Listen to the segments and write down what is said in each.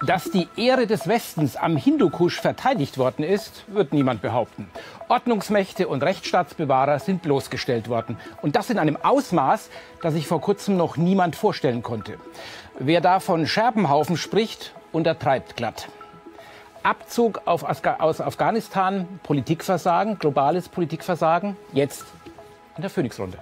Dass die Ehre des Westens am Hindukusch verteidigt worden ist, wird niemand behaupten. Ordnungsmächte und Rechtsstaatsbewahrer sind bloßgestellt worden. Und das in einem Ausmaß, das sich vor kurzem noch niemand vorstellen konnte. Wer da von Scherbenhaufen spricht, untertreibt glatt. Abzug aus Afghanistan, Politikversagen, globales Politikversagen, jetzt in der Phoenix-Runde.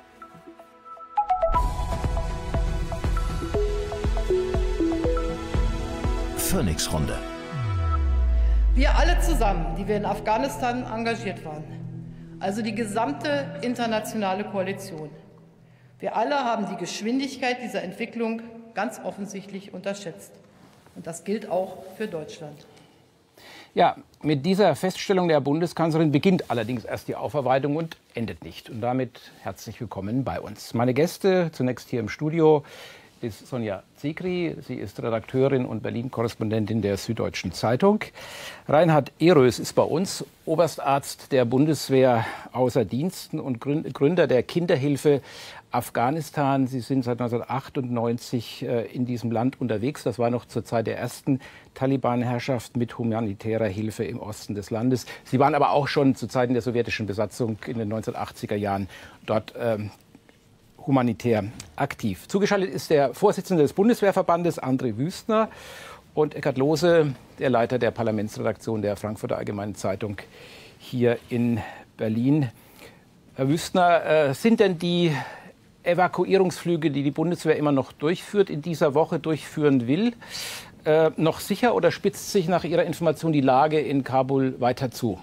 Phoenix-Runde. Wir alle zusammen, die wir in Afghanistan engagiert waren, also die gesamte internationale Koalition, wir alle haben die Geschwindigkeit dieser Entwicklung ganz offensichtlich unterschätzt. Und das gilt auch für Deutschland. Ja, mit dieser Feststellung der Bundeskanzlerin beginnt allerdings erst die Aufarbeitung und endet nicht. Und damit herzlich willkommen bei uns. Meine Gäste zunächst hier im Studio ist Sonja Zekri. Sie ist Redakteurin und Berlin-Korrespondentin der Süddeutschen Zeitung. Reinhard Ehrös ist bei uns, Oberstarzt der Bundeswehr außer Diensten und Gründer der Kinderhilfe Afghanistan. Sie sind seit 1998 in diesem Land unterwegs. Das war noch zur Zeit der ersten Taliban-Herrschaft mit humanitärer Hilfe im Osten des Landes. Sie waren aber auch schon zu Zeiten der sowjetischen Besatzung in den 1980er Jahren dort humanitär aktiv. Zugeschaltet ist der Vorsitzende des Bundeswehrverbandes, André Wüstner, und Eckhard Lohse, der Leiter der Parlamentsredaktion der Frankfurter Allgemeinen Zeitung hier in Berlin. Herr Wüstner, sind denn die Evakuierungsflüge, die die Bundeswehr immer noch durchführt, in dieser Woche durchführen will, noch sicher oder spitzt sich nach Ihrer Information die Lage in Kabul weiter zu?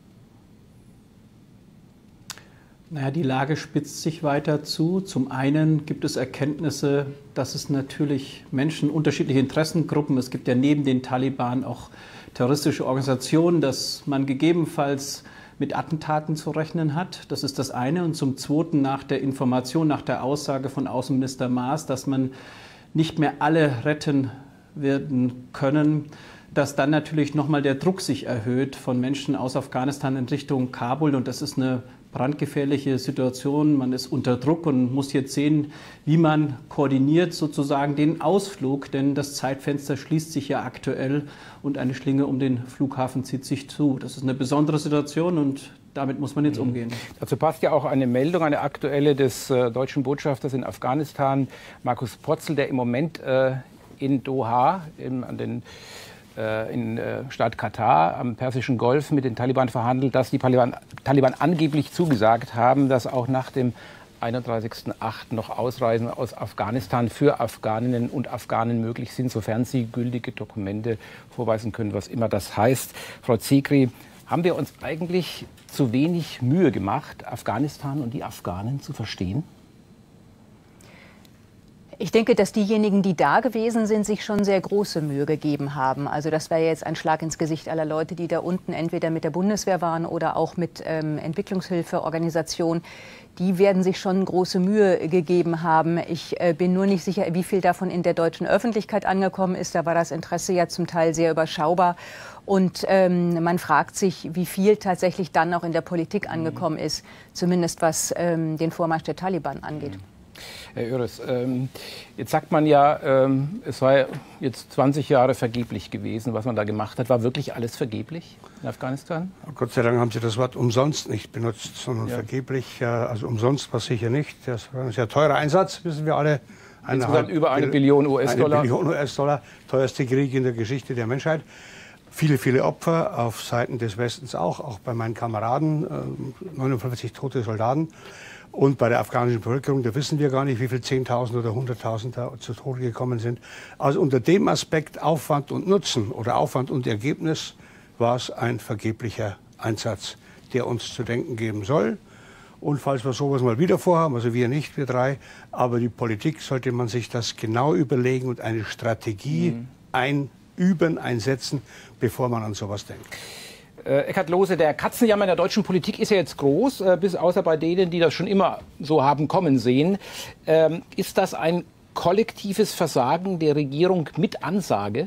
Naja, die Lage spitzt sich weiter zu. Zum einen gibt es Erkenntnisse, dass es natürlich Menschen, unterschiedliche Interessengruppen, es gibt ja neben den Taliban auch terroristische Organisationen, dass man gegebenenfalls mit Attentaten zu rechnen hat. Das ist das eine. Und zum Zweiten nach der Information, nach der Aussage von Außenminister Maas, dass man nicht mehr alle retten werden können, dass dann natürlich nochmal der Druck sich erhöht von Menschen aus Afghanistan in Richtung Kabul. Und das ist eine brandgefährliche Situation. Man ist unter Druck und muss jetzt sehen, wie man koordiniert sozusagen den Ausflug. Denn das Zeitfenster schließt sich ja aktuell und eine Schlinge um den Flughafen zieht sich zu. Das ist eine besondere Situation und damit muss man jetzt umgehen. Dazu passt ja auch eine Meldung, eine aktuelle des deutschen Botschafters in Afghanistan, Markus Potzel, der im Moment in Doha, in Staat Katar am Persischen Golf mit den Taliban verhandelt, dass die Taliban angeblich zugesagt haben, dass auch nach dem 31.08. noch Ausreisen aus Afghanistan für Afghaninnen und Afghanen möglich sind, sofern sie gültige Dokumente vorweisen können, was immer das heißt. Frau Zekri, haben wir uns eigentlich zu wenig Mühe gemacht, Afghanistan und die Afghanen zu verstehen? Ich denke, dass diejenigen, die da gewesen sind, sich schon sehr große Mühe gegeben haben. Also das wäre jetzt ein Schlag ins Gesicht aller Leute, die da unten entweder mit der Bundeswehr waren oder auch mit Entwicklungshilfeorganisationen. Die werden sich schon große Mühe gegeben haben. Ich bin nur nicht sicher, wie viel davon in der deutschen Öffentlichkeit angekommen ist. Da war das Interesse ja zum Teil sehr überschaubar. Und man fragt sich, wie viel tatsächlich dann auch in der Politik angekommen ist, zumindest was den Vormarsch der Taliban angeht. Herr Ehrös, jetzt sagt man ja, es war jetzt 20 Jahre vergeblich gewesen, was man da gemacht hat. War wirklich alles vergeblich in Afghanistan? Gott sei Dank haben Sie das Wort umsonst nicht benutzt, sondern vergeblich. Also umsonst war sicher nicht. Das war ein sehr teurer Einsatz, wissen wir alle. Insgesamt über 1 Billion US-Dollar. 1 Billion US-Dollar, teuerste Krieg in der Geschichte der Menschheit. Viele, viele Opfer auf Seiten des Westens auch bei meinen Kameraden, 59 tote Soldaten. Und bei der afghanischen Bevölkerung, da wissen wir gar nicht, wie viele 10.000 oder 100.000 da zu Tode gekommen sind. Also unter dem Aspekt Aufwand und Nutzen oder Aufwand und Ergebnis war es ein vergeblicher Einsatz, der uns zu denken geben soll. Und falls wir sowas mal wieder vorhaben, also wir nicht, wir drei, aber die Politik, sollte man sich das genau überlegen und eine Strategie einsetzen, bevor man an sowas denkt. Eckhard Lohse, der Katzenjammer in der deutschen Politik ist ja jetzt groß, bis außer bei denen, die das schon immer so haben kommen sehen. Ist das ein kollektives Versagen der Regierung mit Ansage?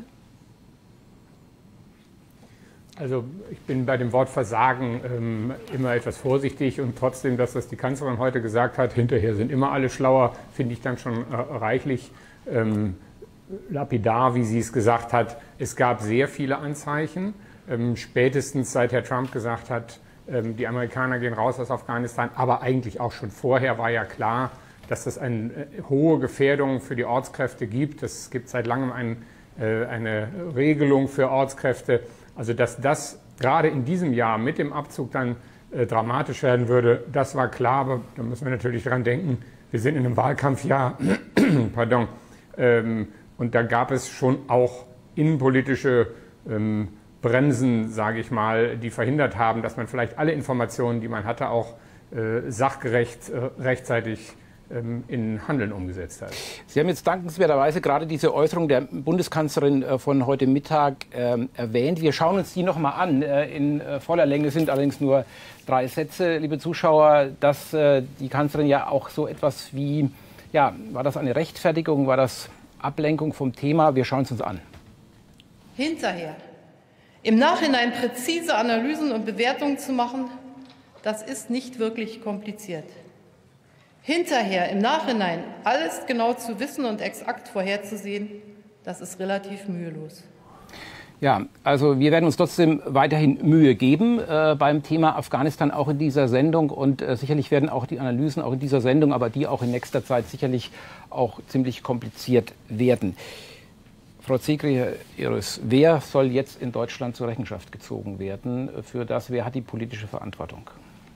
Also ich bin bei dem Wort Versagen immer etwas vorsichtig und trotzdem, dass das die Kanzlerin heute gesagt hat, hinterher sind immer alle schlauer, finde ich dann schon reichlich lapidar, wie sie es gesagt hat, es gab sehr viele Anzeichen. Spätestens seit Herr Trump gesagt hat, die Amerikaner gehen raus aus Afghanistan, aber eigentlich auch schon vorher war ja klar, dass es eine hohe Gefährdung für die Ortskräfte gibt. Es gibt seit langem eine Regelung für Ortskräfte. Also dass das gerade in diesem Jahr mit dem Abzug dann dramatisch werden würde, das war klar. Aber da müssen wir natürlich dran denken, wir sind in einem Wahlkampfjahr. Pardon. Und da gab es schon auch innenpolitische Bremsen, sage ich mal, die verhindert haben, dass man vielleicht alle Informationen, die man hatte, auch sachgerecht rechtzeitig in Handeln umgesetzt hat. Sie haben jetzt dankenswerterweise gerade diese Äußerung der Bundeskanzlerin von heute Mittag erwähnt. Wir schauen uns die noch mal an. In voller Länge sind allerdings nur 3 Sätze, liebe Zuschauer, dass die Kanzlerin ja auch so etwas wie, ja, war das eine Rechtfertigung, war das Ablenkung vom Thema? Wir schauen es uns an. Hinterher, im Nachhinein präzise Analysen und Bewertungen zu machen, das ist nicht wirklich kompliziert. Hinterher, im Nachhinein, alles genau zu wissen und exakt vorherzusehen, das ist relativ mühelos. Ja, also wir werden uns trotzdem weiterhin Mühe geben beim Thema Afghanistan, auch in dieser Sendung. Und sicherlich werden auch die Analysen auch in dieser Sendung, aber die auch in nächster Zeit sicherlich auch ziemlich kompliziert werden. Frau Zegri-Iris, wer soll jetzt in Deutschland zur Rechenschaft gezogen werden für das? Wer hat die politische Verantwortung?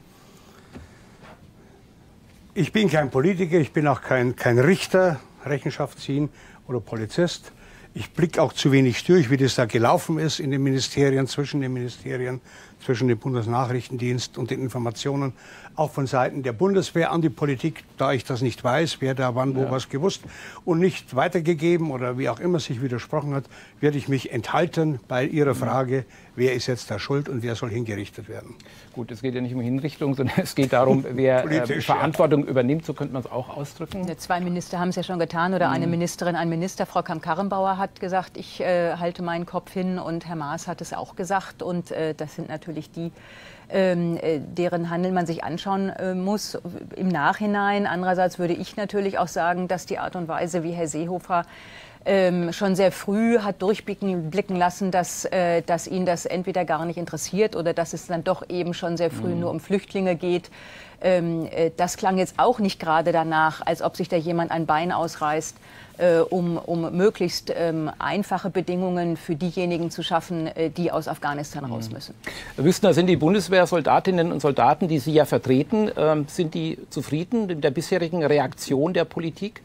Ich bin kein Politiker, ich bin auch kein Richter, Rechenschaft ziehen oder Polizist. Ich blicke auch zu wenig durch, wie das da gelaufen ist in den Ministerien, zwischen dem Bundesnachrichtendienst und den Informationen, auch von Seiten der Bundeswehr an die Politik, da ich das nicht weiß, wer da wann wo was gewusst und nicht weitergegeben oder wie auch immer sich widersprochen hat, werde ich mich enthalten bei Ihrer Frage, wer ist jetzt da schuld und wer soll hingerichtet werden. Gut, es geht ja nicht um Hinrichtung, sondern es geht darum, wer Verantwortung übernimmt, so könnte man es auch ausdrücken. 2 Minister haben es ja schon getan oder eine Ministerin, ein Minister, Frau Kramp-Karrenbauer hat gesagt, ich halte meinen Kopf hin und Herr Maas hat es auch gesagt und das sind natürlich die, deren Handeln man sich anschauen muss im Nachhinein. Andererseits würde ich natürlich auch sagen, dass die Art und Weise, wie Herr Seehofer schon sehr früh hat durchblicken lassen, dass ihn das entweder gar nicht interessiert oder dass es dann doch eben schon sehr früh nur um Flüchtlinge geht. Das klang jetzt auch nicht gerade danach, als ob sich da jemand ein Bein ausreißt, um möglichst einfache Bedingungen für diejenigen zu schaffen, die aus Afghanistan raus müssen. Herr Wüstner, sind die Bundeswehrsoldatinnen und Soldaten, die Sie ja vertreten, sind die zufrieden mit der bisherigen Reaktion der Politik?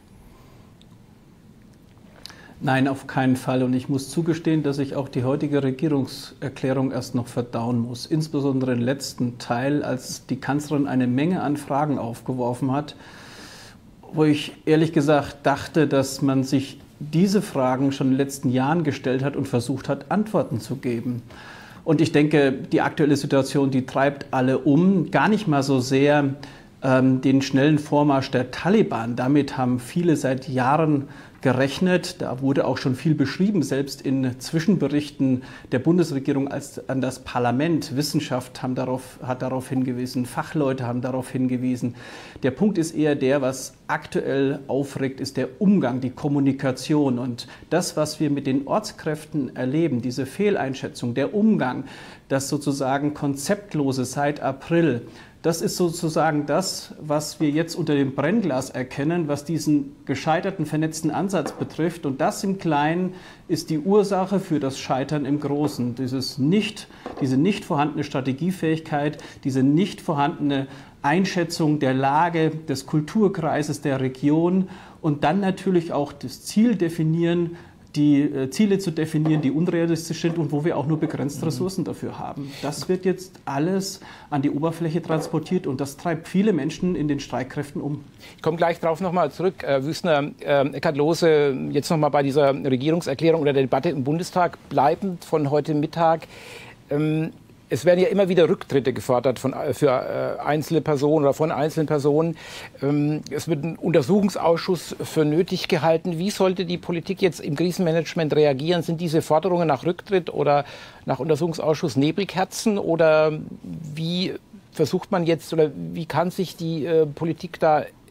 Nein, auf keinen Fall. Und ich muss zugestehen, dass ich auch die heutige Regierungserklärung erst noch verdauen muss. Insbesondere den letzten Teil, als die Kanzlerin eine Menge an Fragen aufgeworfen hat, wo ich ehrlich gesagt dachte, dass man sich diese Fragen schon in den letzten Jahren gestellt hat und versucht hat, Antworten zu geben. Und ich denke, die aktuelle Situation, die treibt alle um. Gar nicht mal so sehr den schnellen Vormarsch der Taliban. Damit haben viele seit Jahren gerechnet. Da wurde auch schon viel beschrieben, selbst in Zwischenberichten der Bundesregierung an das Parlament. Wissenschaft hat darauf hingewiesen, Fachleute haben darauf hingewiesen. Der Punkt ist eher der, was aktuell aufregt, ist der Umgang, die Kommunikation. Und das, was wir mit den Ortskräften erleben, diese Fehleinschätzung, der Umgang, das sozusagen Konzeptlose seit April, das ist sozusagen das, was wir jetzt unter dem Brennglas erkennen, was diesen gescheiterten, vernetzten Ansatz betrifft. Und das im Kleinen ist die Ursache für das Scheitern im Großen. Diese nicht vorhandene Strategiefähigkeit, diese nicht vorhandene Einschätzung der Lage, des Kulturkreises, der Region und dann natürlich auch das Ziel definieren, die Ziele zu definieren, die unrealistisch sind und wo wir auch nur begrenzte Ressourcen dafür haben. Das wird jetzt alles an die Oberfläche transportiert und das treibt viele Menschen in den Streitkräften um. Ich komme gleich darauf nochmal zurück. Wüstner, Eckhard Lohse, jetzt nochmal bei dieser Regierungserklärung oder der Debatte im Bundestag bleibend von heute Mittag. Es werden ja immer wieder Rücktritte gefordert für einzelne Personen oder von einzelnen Personen. Es wird ein Untersuchungsausschuss für nötig gehalten. Wie sollte die Politik jetzt im Krisenmanagement reagieren? Sind diese Forderungen nach Rücktritt oder nach Untersuchungsausschuss Nebelkerzen? Oder wie versucht man jetzt oder wie kann sich die Politik da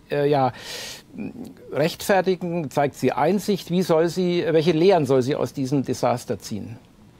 rechtfertigen? Zeigt sie Einsicht? Welche Lehren soll sie aus diesem Desaster ziehen?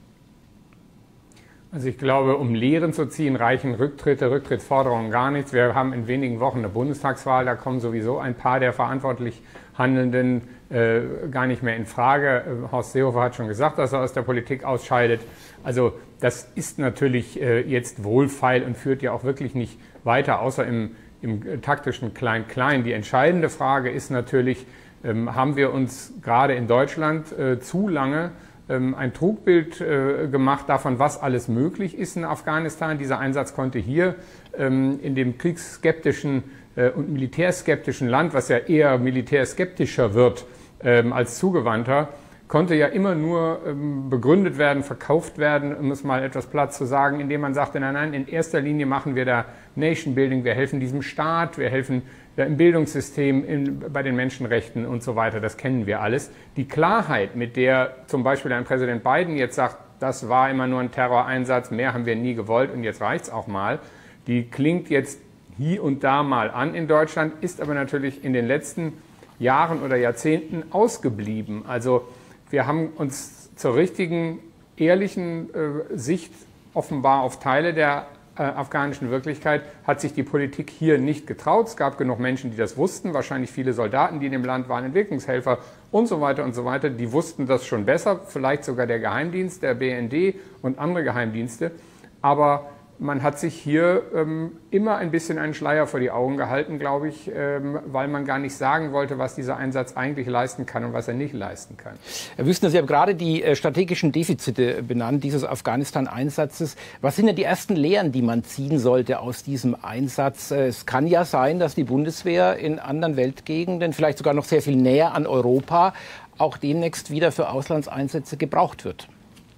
Also ich glaube, um Lehren zu ziehen, reichen Rücktrittsforderungen gar nichts. Wir haben in wenigen Wochen eine Bundestagswahl, da kommen sowieso ein paar der verantwortlich Handelnden gar nicht mehr in Frage. Horst Seehofer hat schon gesagt, dass er aus der Politik ausscheidet. Also das ist natürlich jetzt wohlfeil und führt ja auch wirklich nicht weiter, außer im taktischen Klein-Klein. Die entscheidende Frage ist natürlich, haben wir uns gerade in Deutschland zu lange ein Trugbild gemacht davon, was alles möglich ist in Afghanistan. Dieser Einsatz konnte hier in dem kriegsskeptischen und militärskeptischen Land, was ja eher militärskeptischer wird als zugewandter, konnte ja immer nur begründet werden, verkauft werden, um es mal etwas platt zu sagen, indem man sagte, nein, in erster Linie machen wir da Nation Building, wir helfen diesem Staat, wir helfen im Bildungssystem, bei den Menschenrechten und so weiter, das kennen wir alles. Die Klarheit, mit der zum Beispiel ein Präsident Biden jetzt sagt, das war immer nur ein Terroreinsatz, mehr haben wir nie gewollt und jetzt reicht's auch mal, die klingt jetzt hier und da mal an in Deutschland, ist aber natürlich in den letzten Jahren oder Jahrzehnten ausgeblieben. Also wir haben uns zur richtigen, ehrlichen Sicht offenbar auf Teile der afghanischen Wirklichkeit hat sich die Politik hier nicht getraut. Es gab genug Menschen, die das wussten, wahrscheinlich viele Soldaten, die in dem Land waren, Entwicklungshelfer und so weiter und so weiter. Die wussten das schon besser, vielleicht sogar der Geheimdienst, der BND und andere Geheimdienste. Aber man hat sich hier immer ein bisschen einen Schleier vor die Augen gehalten, glaube ich, weil man gar nicht sagen wollte, was dieser Einsatz eigentlich leisten kann und was er nicht leisten kann. Herr Wüstner, Sie haben gerade die strategischen Defizite benannt dieses Afghanistan-Einsatzes. Was sind denn die ersten Lehren, die man ziehen sollte aus diesem Einsatz? Es kann ja sein, dass die Bundeswehr in anderen Weltgegenden, vielleicht sogar noch sehr viel näher an Europa, auch demnächst wieder für Auslandseinsätze gebraucht wird.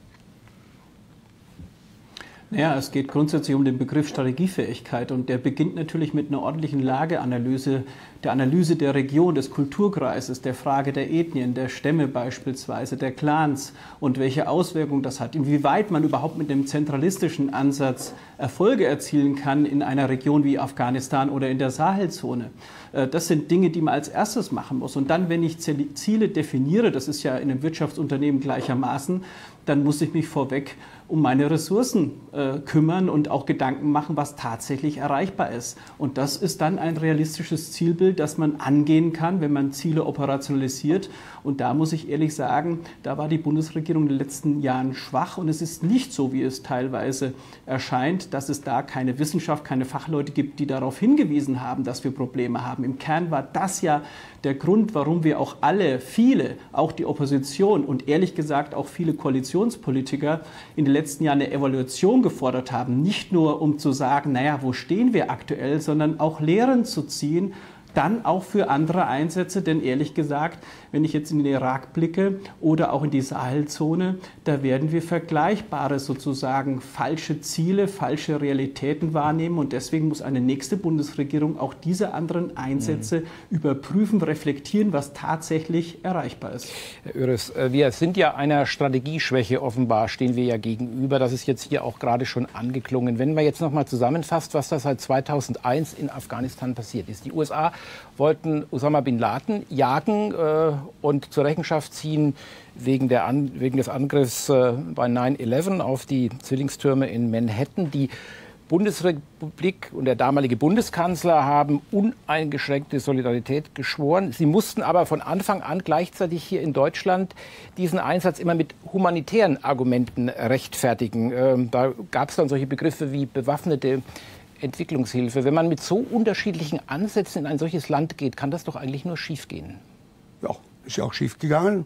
Naja, es geht grundsätzlich um den Begriff Strategiefähigkeit und der beginnt natürlich mit einer ordentlichen Lageanalyse, der Analyse der Region, des Kulturkreises, der Frage der Ethnien, der Stämme beispielsweise, der Clans und welche Auswirkungen das hat, inwieweit man überhaupt mit dem zentralistischen Ansatz Erfolge erzielen kann in einer Region wie Afghanistan oder in der Sahelzone. Das sind Dinge, die man als erstes machen muss. Und dann, wenn ich Ziele definiere, das ist ja in einem Wirtschaftsunternehmen gleichermaßen, dann muss ich mich vorweg um meine Ressourcen kümmern und auch Gedanken machen, was tatsächlich erreichbar ist. Und das ist dann ein realistisches Zielbild, das man angehen kann, wenn man Ziele operationalisiert. Und da muss ich ehrlich sagen, da war die Bundesregierung in den letzten Jahren schwach. Und es ist nicht so, wie es teilweise erscheint, dass es da keine Wissenschaft, keine Fachleute gibt, die darauf hingewiesen haben, dass wir Probleme haben. Im Kern war das ja der Grund, warum wir auch viele, auch die Opposition und ehrlich gesagt auch viele Koalitionspolitiker in den letzten Jahren eine Evaluation gefordert haben. Nicht nur, um zu sagen, naja, wo stehen wir aktuell, sondern auch Lehren zu ziehen, dann auch für andere Einsätze. Denn ehrlich gesagt, wenn ich jetzt in den Irak blicke oder auch in die Sahelzone, da werden wir vergleichbare sozusagen falsche Ziele, falsche Realitäten wahrnehmen. Und deswegen muss eine nächste Bundesregierung auch diese anderen Einsätze überprüfen, reflektieren, was tatsächlich erreichbar ist. Herr Öres, wir sind ja einer Strategieschwäche offenbar, stehen wir ja gegenüber. Das ist jetzt hier auch gerade schon angeklungen. Wenn man jetzt noch mal zusammenfasst, was da seit 2001 in Afghanistan passiert ist. Die USA wollten Osama bin Laden jagen und zur Rechenschaft ziehen wegen des Angriffs bei 9/11 auf die Zwillingstürme in Manhattan. Die Bundesrepublik und der damalige Bundeskanzler haben uneingeschränkte Solidarität geschworen. Sie mussten aber von Anfang an gleichzeitig hier in Deutschland diesen Einsatz immer mit humanitären Argumenten rechtfertigen. Da gab es dann solche Begriffe wie bewaffnete Entwicklungshilfe. Wenn man mit so unterschiedlichen Ansätzen in ein solches Land geht, kann das doch eigentlich nur schief gehen. Ja, ist ja auch schief gegangen.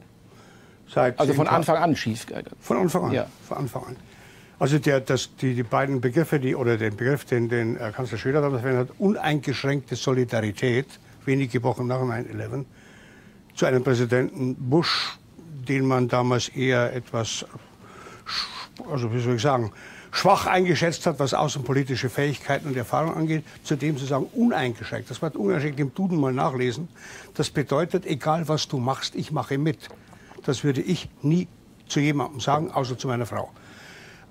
Also von Anfang an schief gegangen. Von Anfang an. Ja. Von Anfang an. Also die beiden Begriffe, oder den Begriff, den Kanzler Schröder damals verwendet hat, uneingeschränkte Solidarität, wenige Wochen nach 9/11, zu einem Präsidenten Bush, den man damals eher etwas, also wie soll ich sagen, schwach eingeschätzt hat, was außenpolitische Fähigkeiten und Erfahrung angeht, zu dem zu sagen, uneingeschränkt. Das Wort uneingeschränkt im Duden mal nachlesen. Das bedeutet, egal was du machst, ich mache mit. Das würde ich nie zu jemandem sagen, außer zu meiner Frau.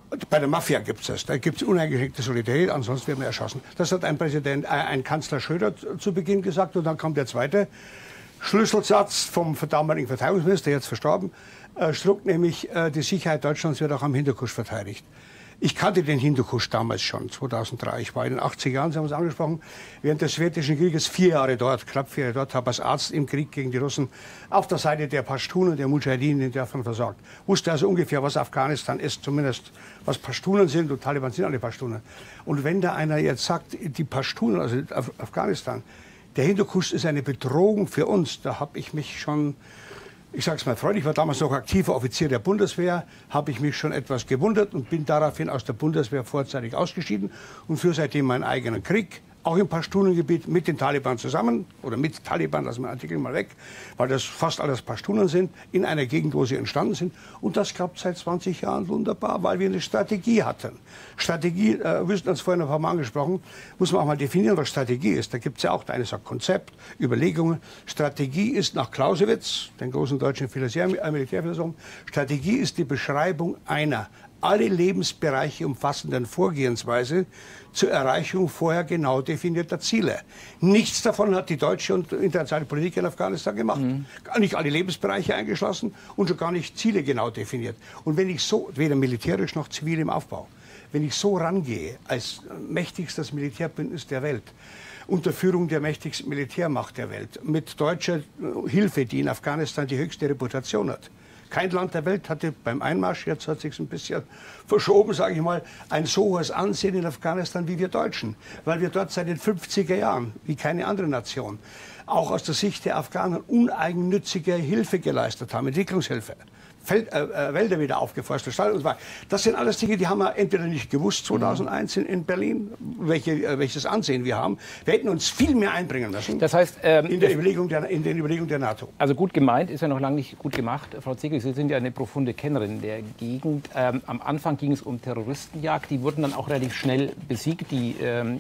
Bei der Mafia gibt es das. Da gibt es uneingeschränkte Solidarität, ansonsten werden wir erschossen. Das hat ein Kanzler Schröder zu Beginn gesagt. Und dann kam der zweite Schlüsselsatz vom damaligen Verteidigungsminister, jetzt verstorben, Struck, nämlich die Sicherheit Deutschlands wird auch am Hindukusch verteidigt. Ich kannte den Hindukusch damals schon, 2003. Ich war in den 80er Jahren, Sie haben es angesprochen, während des Sowjetischen Krieges 4 Jahre dort, knapp 4 Jahre dort, habe als Arzt im Krieg gegen die Russen auf der Seite der Pashtunen, der Mujahedin, den Dörfern versorgt. Wusste also ungefähr, was Afghanistan ist, zumindest was Pashtunen sind, und Taliban sind alle Pashtunen. Und wenn da einer jetzt sagt, die Pashtunen, also Afghanistan, der Hindukusch ist eine Bedrohung für uns, da habe ich mich schon, ich sage es mal freundlich, ich war damals noch aktiver Offizier der Bundeswehr, habe ich mich schon etwas gewundert und bin daraufhin aus der Bundeswehr vorzeitig ausgeschieden und führe seitdem meinen eigenen Krieg, auch im Pashtunengebiet mit den Taliban zusammen, oder mit Taliban, lassen wir Artikel mal weg, weil das fast alles Pashtunen sind, in einer Gegend, wo sie entstanden sind. Und das klappt seit 20 Jahren wunderbar, weil wir eine Strategie hatten. Strategie, wir haben uns vorhin ein paar Mal angesprochen, muss man auch mal definieren, was Strategie ist. Da gibt es ja auch, der eine sagt Konzept, Überlegungen. Strategie ist nach Clausewitz, den großen deutschen Militärphilosophen, Strategie ist die Beschreibung einer alle Lebensbereiche umfassenden Vorgehensweise zur Erreichung vorher genau definierter Ziele. Nichts davon hat die deutsche und internationale Politik in Afghanistan gemacht. Gar nicht alle Lebensbereiche eingeschlossen und schon gar nicht Ziele genau definiert. Und wenn ich so, weder militärisch noch zivil im Aufbau, wenn ich so rangehe als mächtigstes Militärbündnis der Welt, unter Führung der mächtigsten Militärmacht der Welt, mit deutscher Hilfe, die in Afghanistan die höchste Reputation hat, kein Land der Welt hatte beim Einmarsch, jetzt hat sich ein bisschen verschoben, sage ich mal, ein so hohes Ansehen in Afghanistan wie wir Deutschen. Weil wir dort seit den 50er Jahren, wie keine andere Nation, auch aus der Sicht der Afghanen uneigennützige Hilfe geleistet haben, Entwicklungshilfe. Wälder wieder aufgeforstet. Das sind alles Dinge, die haben wir entweder nicht gewusst 2001 in Berlin, welches Ansehen wir haben. Wir hätten uns viel mehr einbringen müssen. Das heißt, in den Überlegungen der NATO. Also gut gemeint ist ja noch lange nicht gut gemacht. Frau Zegel, Sie sind ja eine profunde Kennerin der Gegend. Am Anfang ging es um Terroristenjagd. Die wurden dann auch relativ schnell besiegt. Die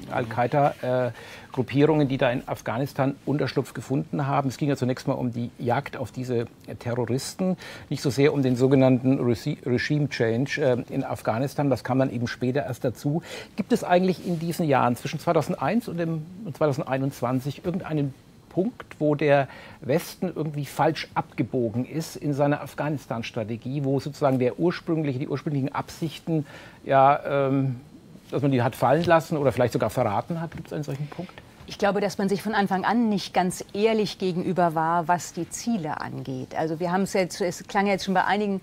Al-Qaida-Gruppierungen, die da in Afghanistan Unterschlupf gefunden haben. Es ging ja zunächst mal um die Jagd auf diese Terroristen. Nicht so sehr um den sogenannten Regime Change in Afghanistan. Das kam dann eben später erst dazu. Gibt es eigentlich in diesen Jahren zwischen 2001 und 2021 irgendeinen Punkt, wo der Westen irgendwie falsch abgebogen ist in seiner Afghanistan-Strategie, wo sozusagen die ursprünglichen Absichten, ja, dass man die hat fallen lassen oder vielleicht sogar verraten hat? Gibt es einen solchen Punkt? Ich glaube, dass man sich von Anfang an nicht ganz ehrlich gegenüber war, was die Ziele angeht. Also wir haben es jetzt, es klang jetzt schon bei einigen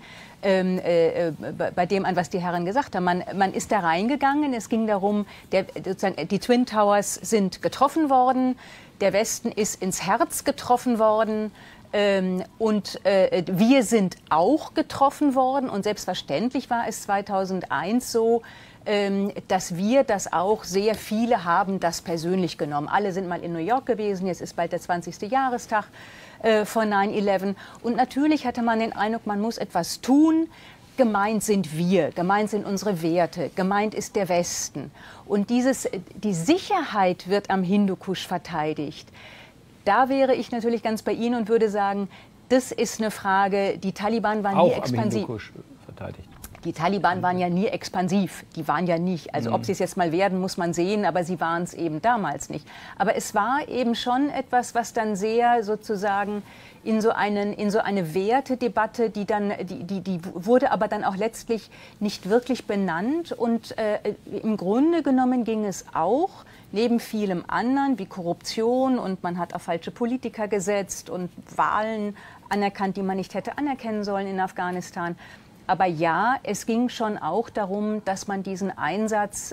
bei dem an, was die Herren gesagt haben. Man ist da reingegangen, es ging darum, die Twin Towers sind getroffen worden, der Westen ist ins Herz getroffen worden. Und wir sind auch getroffen worden. Und selbstverständlich war es 2001 so, dass wir das auch, sehr viele haben das persönlich genommen. Alle sind mal in New York gewesen, jetzt ist bald der 20. Jahrestag von 9/11. Und natürlich hatte man den Eindruck, man muss etwas tun. Gemeint sind wir, gemeint sind unsere Werte, gemeint ist der Westen. Und die Sicherheit wird am Hindukusch verteidigt. Da wäre ich natürlich ganz bei Ihnen und würde sagen, das ist eine Frage, die Taliban waren nie expansiv. Am Hindukusch verteidigt. Die Taliban waren ja nie expansiv, die waren ja nicht. Also ob sie es jetzt mal werden, muss man sehen, aber sie waren es eben damals nicht. Aber es war eben schon etwas, was dann sehr sozusagen in so eine Wertedebatte, die wurde aber dann auch letztlich nicht wirklich benannt. Und im Grunde genommen ging es auch, neben vielem anderen wie Korruption, und man hat auf falsche Politiker gesetzt und Wahlen anerkannt, die man nicht hätte anerkennen sollen in Afghanistan. Aber ja, es ging schon auch darum, dass man diesen Einsatz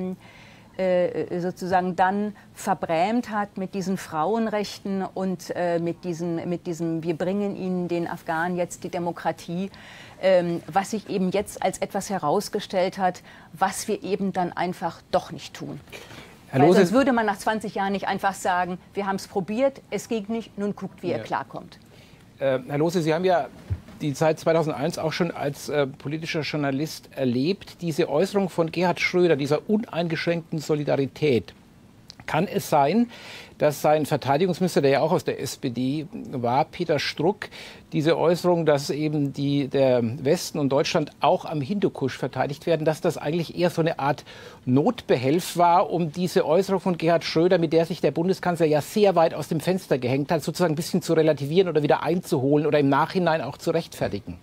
sozusagen dann verbrämt hat mit diesen Frauenrechten und mit diesem, wir bringen ihnen, den Afghanen, jetzt die Demokratie, was sich eben jetzt als etwas herausgestellt hat, was wir eben dann einfach doch nicht tun. Weil sonst würde man nach 20 Jahren nicht einfach sagen, wir haben es probiert, es ging nicht, nun guckt, wie ihr klarkommt. Herr Lohse, Sie haben ja die Zeit 2001 auch schon als politischer Journalist erlebt. Diese Äußerung von Gerhard Schröder, dieser uneingeschränkten Solidarität Kann es sein, dass sein Verteidigungsminister, der ja auch aus der SPD war, Peter Struck, diese Äußerung, dass eben der Westen und Deutschland auch am Hindukusch verteidigt werden, dass das eigentlich eher so eine Art Notbehelf war, um diese Äußerung von Gerhard Schröder, mit der sich der Bundeskanzler ja sehr weit aus dem Fenster gehängt hat, sozusagen ein bisschen zu relativieren oder wieder einzuholen oder im Nachhinein auch zu rechtfertigen?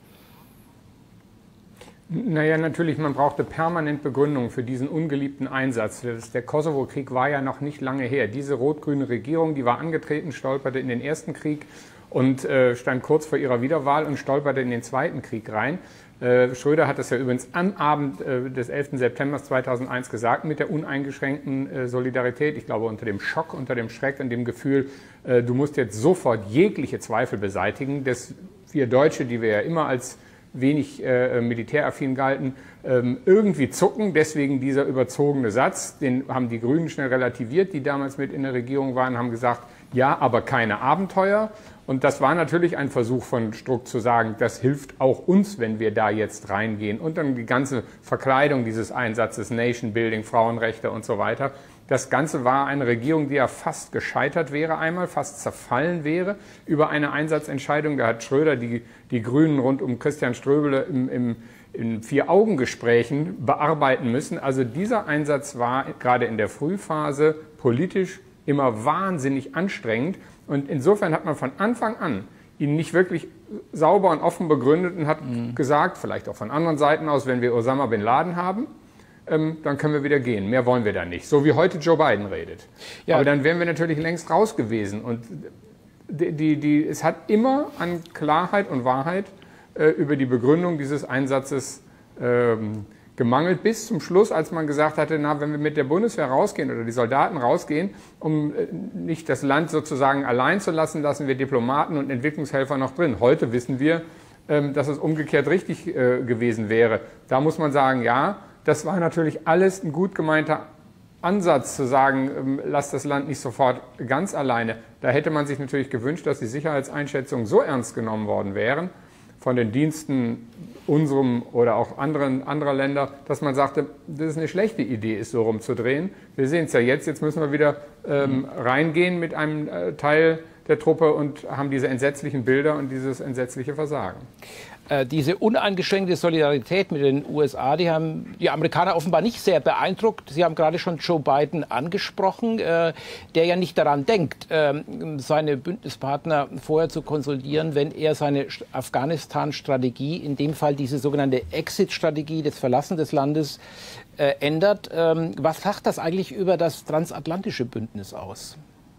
Naja, natürlich, man brauchte permanent Begründung für diesen ungeliebten Einsatz. Der Kosovo-Krieg war ja noch nicht lange her. Diese rot-grüne Regierung, die war angetreten, stolperte in den ersten Krieg und stand kurz vor ihrer Wiederwahl und stolperte in den zweiten Krieg rein. Schröder hat das ja übrigens am Abend des 11. September 2001 gesagt, mit der uneingeschränkten Solidarität. Ich glaube, unter dem Schock, unter dem Schreck und dem Gefühl, du musst jetzt sofort jegliche Zweifel beseitigen, dass wir Deutsche, die wir ja immer als wenig militäraffin galten, irgendwie zucken. Deswegen dieser überzogene Satz, den haben die Grünen schnell relativiert, die damals mit in der Regierung waren, haben gesagt, ja, aber keine Abenteuer. Und das war natürlich ein Versuch von Struck zu sagen, das hilft auch uns, wenn wir da jetzt reingehen. Und dann die ganze Verkleidung dieses Einsatzes, Nation Building, Frauenrechte und so weiter. Das Ganze war eine Regierung, die ja fast gescheitert wäre einmal, fast zerfallen wäre über eine Einsatzentscheidung. Da hat Schröder die Grünen rund um Christian Ströbele in 4-Augen-Gesprächen bearbeiten müssen. Also dieser Einsatz war gerade in der Frühphase politisch immer wahnsinnig anstrengend. Und insofern hat man von Anfang an ihn nicht wirklich sauber und offen begründet und hat gesagt, vielleicht auch von anderen Seiten aus, wenn wir Osama Bin Laden haben, dann können wir wieder gehen. Mehr wollen wir da nicht. So wie heute Joe Biden redet. Ja. Aber dann wären wir natürlich längst raus gewesen. Und es hat immer an Klarheit und Wahrheit über die Begründung dieses Einsatzes gemangelt, bis zum Schluss, als man gesagt hatte, na, wenn wir mit der Bundeswehr rausgehen oder die Soldaten rausgehen, um nicht das Land sozusagen allein zu lassen, lassen wir Diplomaten und Entwicklungshelfer noch drin. Heute wissen wir, dass es umgekehrt richtig gewesen wäre. Da muss man sagen, ja, das war natürlich alles ein gut gemeinter Ansatz zu sagen, lasst das Land nicht sofort ganz alleine. Da hätte man sich natürlich gewünscht, dass die Sicherheitseinschätzungen so ernst genommen worden wären von den Diensten unserem oder auch anderer Länder, dass man sagte, das ist eine schlechte Idee, ist so rumzudrehen. Wir sehen es ja jetzt müssen wir wieder reingehen mit einem Teil der Truppe und haben diese entsetzlichen Bilder und dieses entsetzliche Versagen. Diese uneingeschränkte Solidarität mit den USA, die haben die Amerikaner offenbar nicht sehr beeindruckt. Sie haben gerade schon Joe Biden angesprochen, der ja nicht daran denkt, seine Bündnispartner vorher zu konsolidieren, wenn er seine Afghanistan-Strategie, in dem Fall diese sogenannte Exit-Strategie des Verlassen des Landes, ändert. Was sagt das eigentlich über das transatlantische Bündnis aus?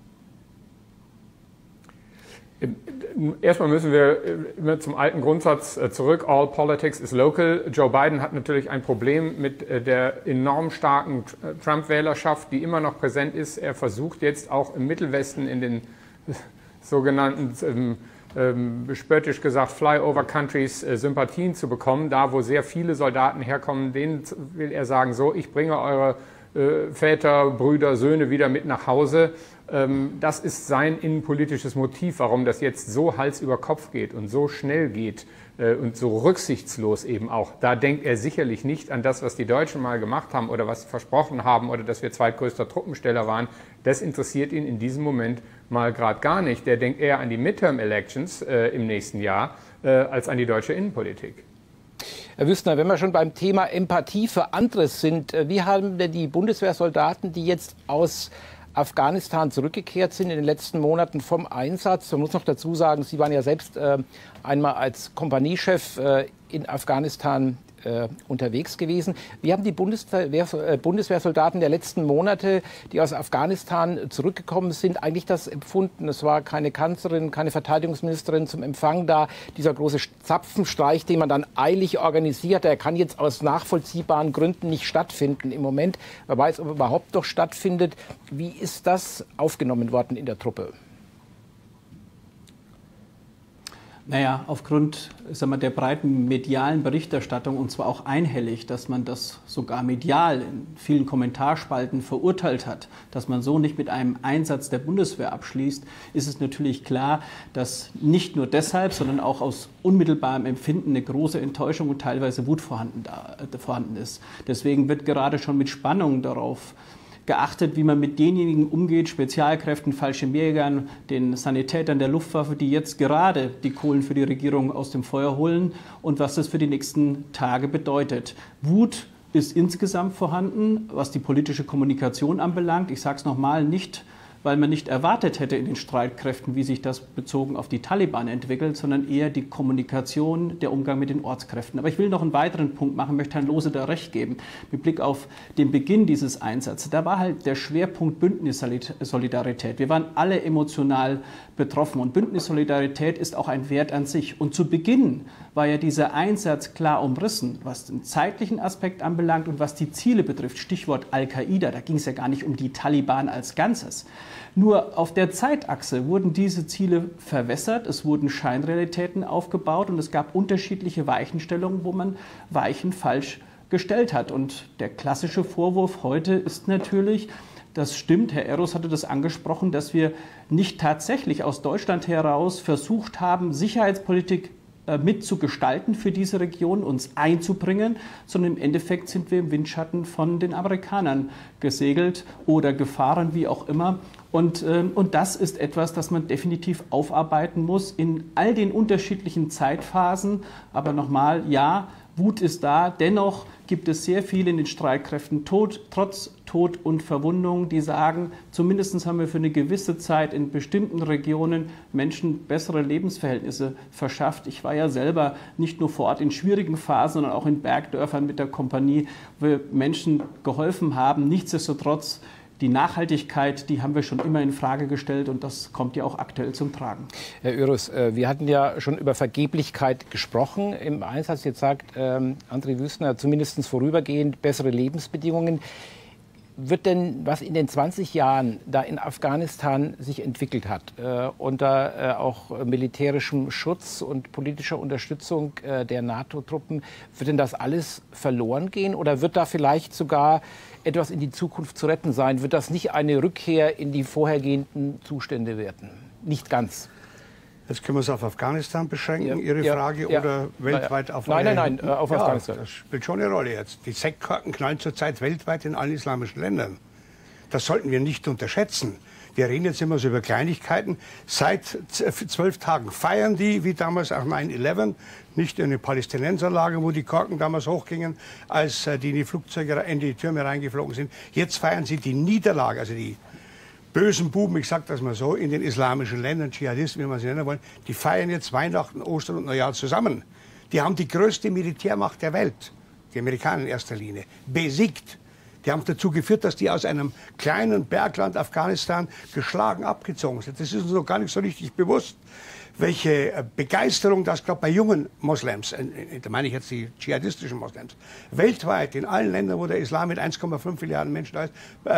Erstmal müssen wir immer zum alten Grundsatz zurück, all politics is local. Joe Biden hat natürlich ein Problem mit der enorm starken Trump-Wählerschaft, die immer noch präsent ist. Er versucht jetzt auch im Mittelwesten in den sogenannten, spöttisch gesagt, Flyover-Countries Sympathien zu bekommen. Da, wo sehr viele Soldaten herkommen, denen will er sagen, so, ich bringe eure Väter, Brüder, Söhne wieder mit nach Hause. Das ist sein innenpolitisches Motiv, warum das jetzt so Hals über Kopf geht und so schnell geht und so rücksichtslos eben auch. Da denkt er sicherlich nicht an das, was die Deutschen mal gemacht haben oder was sie versprochen haben oder dass wir zweitgrößter Truppensteller waren. Das interessiert ihn in diesem Moment mal gerade gar nicht. Der denkt eher an die Midterm-Elections im nächsten Jahr als an die deutsche Innenpolitik. Herr Wüstner, wenn wir schon beim Thema Empathie für andere sind, wie haben denn die Bundeswehrsoldaten, die jetzt aus Afghanistan zurückgekehrt sind in den letzten Monaten vom Einsatz, man muss noch dazu sagen, Sie waren ja selbst einmal als Kompaniechef in Afghanistan unterwegs gewesen. Wie haben die Bundeswehrsoldaten der letzten Monate, die aus Afghanistan zurückgekommen sind, eigentlich das empfunden? Es war keine Kanzlerin, keine Verteidigungsministerin zum Empfang da. Dieser große Zapfenstreich, den man dann eilig organisiert, der kann jetzt aus nachvollziehbaren Gründen nicht stattfinden im Moment. Wer weiß, ob er überhaupt noch stattfindet. Wie ist das aufgenommen worden in der Truppe? Naja, aufgrund der breiten medialen Berichterstattung, und zwar auch einhellig, dass man das sogar medial in vielen Kommentarspalten verurteilt hat, dass man so nicht mit einem Einsatz der Bundeswehr abschließt, ist es natürlich klar, dass nicht nur deshalb, sondern auch aus unmittelbarem Empfinden eine große Enttäuschung und teilweise Wut vorhanden ist. Deswegen wird gerade schon mit Spannung darauf geachtet, wie man mit denjenigen umgeht, Spezialkräften, Fallschirmjägern, den Sanitätern der Luftwaffe, die jetzt gerade die Kohlen für die Regierung aus dem Feuer holen und was das für die nächsten Tage bedeutet. Wut ist insgesamt vorhanden, was die politische Kommunikation anbelangt. Ich sage es nochmal, nicht weil man nicht erwartet hätte in den Streitkräften, wie sich das bezogen auf die Taliban entwickelt, sondern eher die Kommunikation, der Umgang mit den Ortskräften. Aber ich will noch einen weiteren Punkt machen, möchte Herrn Lohse da recht geben. Mit Blick auf den Beginn dieses Einsatzes, da war halt der Schwerpunkt Bündnissolidarität. Wir waren alle emotional betroffen und Bündnissolidarität ist auch ein Wert an sich. Und zu Beginn war ja dieser Einsatz klar umrissen, was den zeitlichen Aspekt anbelangt und was die Ziele betrifft. Stichwort Al-Qaida, da ging es ja gar nicht um die Taliban als Ganzes. Nur auf der Zeitachse wurden diese Ziele verwässert, es wurden Scheinrealitäten aufgebaut und es gab unterschiedliche Weichenstellungen, wo man Weichen falsch gestellt hat. Und der klassische Vorwurf heute ist natürlich, das stimmt, Herr Eros hatte das angesprochen, dass wir nicht tatsächlich aus Deutschland heraus versucht haben, Sicherheitspolitik mitzugestalten für diese Region, uns einzubringen, sondern im Endeffekt sind wir im Windschatten von den Amerikanern gesegelt oder gefahren, wie auch immer. Und das ist etwas, das man definitiv aufarbeiten muss in all den unterschiedlichen Zeitphasen. Aber nochmal, ja, Wut ist da. Dennoch gibt es sehr viele in den Streitkräften, trotz Tod und Verwundung, die sagen, zumindest haben wir für eine gewisse Zeit in bestimmten Regionen Menschen bessere Lebensverhältnisse verschafft. Ich war ja selber nicht nur vor Ort in schwierigen Phasen, sondern auch in Bergdörfern mit der Kompanie, wo wir Menschen geholfen haben. Nichtsdestotrotz, die Nachhaltigkeit, die haben wir schon immer in Frage gestellt und das kommt ja auch aktuell zum Tragen. Herr Oehrus, wir hatten ja schon über Vergeblichkeit gesprochen im Einsatz. Jetzt sagt André Wüstner zumindest vorübergehend bessere Lebensbedingungen. Wird denn, was in den 20 Jahren da in Afghanistan sich entwickelt hat, unter auch militärischem Schutz und politischer Unterstützung der NATO-Truppen, wird denn das alles verloren gehen oder wird da vielleicht sogar etwas in die Zukunft zu retten sein? Wird das nicht eine Rückkehr in die vorhergehenden Zustände werden? Nicht ganz. Jetzt können wir es auf Afghanistan beschränken, Ihre Frage, oder weltweit auf Nein, auf Afghanistan. Das spielt schon eine Rolle jetzt. Die Sektkorken knallen zurzeit weltweit in allen islamischen Ländern. Das sollten wir nicht unterschätzen. Wir reden jetzt immer so über Kleinigkeiten. Seit 12 Tagen feiern die, wie damals auch 9/11, nicht in eine Palästinenserlager, wo die Korken damals hochgingen, als die in die Flugzeuge in die Türme reingeflogen sind. Jetzt feiern sie die Niederlage, also die bösen Buben, ich sage das mal so, in den islamischen Ländern, Dschihadisten, wie man sie nennen wollen, die feiern jetzt Weihnachten, Ostern und Neujahr zusammen. Die haben die größte Militärmacht der Welt, die Amerikaner in erster Linie, besiegt. Die haben dazu geführt, dass die aus einem kleinen Bergland Afghanistan geschlagen abgezogen sind. Das ist uns noch gar nicht so richtig bewusst, welche Begeisterung das gerade bei jungen Moslems, da meine ich jetzt die dschihadistischen Moslems, weltweit in allen Ländern, wo der Islam mit 1,5 Milliarden Menschen da